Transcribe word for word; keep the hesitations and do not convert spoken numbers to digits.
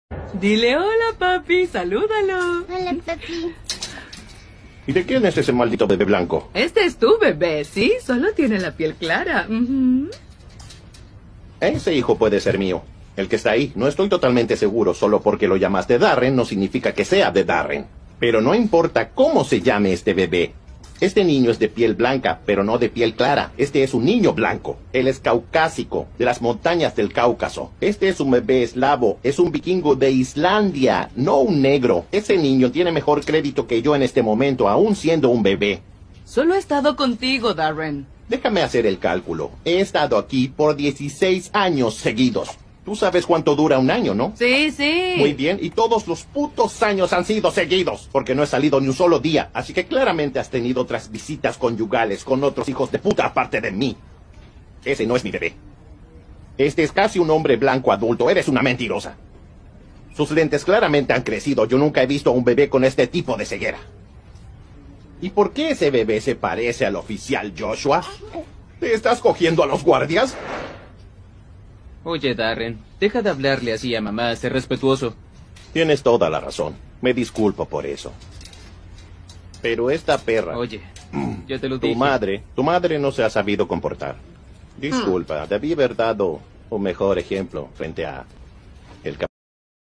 Dile hola, papi, salúdalo. Hola, papi. ¿Y de quién es ese maldito bebé blanco? Este es tu bebé, ¿sí? Solo tiene la piel clara. Uh-huh. Ese hijo puede ser mío. El que está ahí, no estoy totalmente seguro. Solo porque lo llamaste Darren no significa que sea de Darren. Pero no importa cómo se llame este bebé. Este niño es de piel blanca, pero no de piel clara. Este es un niño blanco. Él es caucásico, de las montañas del Cáucaso. Este es un bebé eslavo, es un vikingo de Islandia, no un negro. Ese niño tiene mejor crédito que yo en este momento, aún siendo un bebé. Solo he estado contigo, Darren. Déjame hacer el cálculo. He estado aquí por dieciséis años seguidos. Tú sabes cuánto dura un año, ¿no? Sí, sí. Muy bien, y todos los putos años han sido seguidos, porque no he salido ni un solo día, así que claramente has tenido otras visitas conyugales con otros hijos de puta aparte de mí. Ese no es mi bebé. Este es casi un hombre blanco adulto, eres una mentirosa. Sus lentes claramente han crecido, yo nunca he visto a un bebé con este tipo de ceguera. ¿Y por qué ese bebé se parece al oficial Joshua? ¿Te estás cogiendo a los guardias? Oye, Darren, deja de hablarle así a mamá, sé respetuoso. Tienes toda la razón. Me disculpo por eso. Pero esta perra... Oye, ya te lo Tu dije. madre, tu madre no se ha sabido comportar. Disculpa, debí haber dado un mejor ejemplo frente a el